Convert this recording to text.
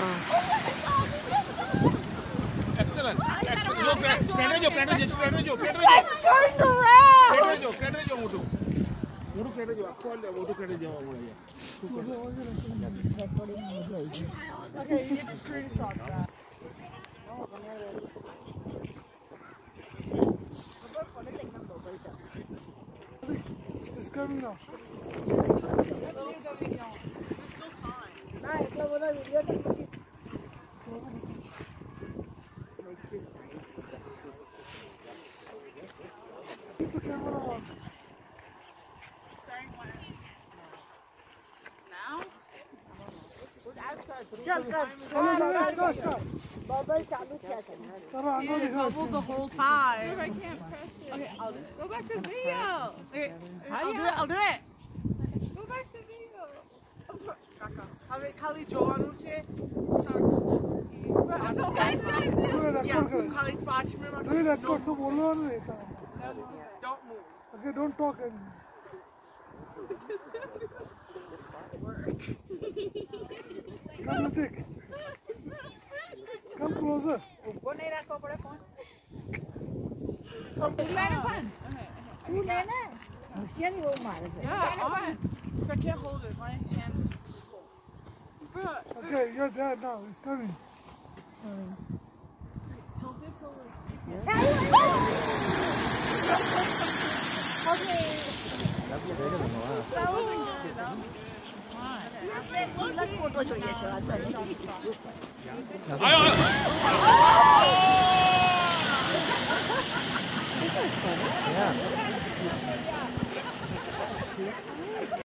Excellent. Turned around. Okay, you get the screenshot of that. It's coming now. Keep the camera on. Bubble the whole time. I can't press it. Okay, I'll just go back to video. Okay, I'll do it. Go back to video. खाली जोवानु छे guys yeah खाली 5 minute नहीं record तो बोलना नहीं था. don't move. Okay, don't talk. Come, Nitik. Come closer. ऊपर नहीं रखो पड़े phone. Yeah, on. I can't hold it. My hand. Okay, you're dead now. It's coming. Tilt it so Yeah.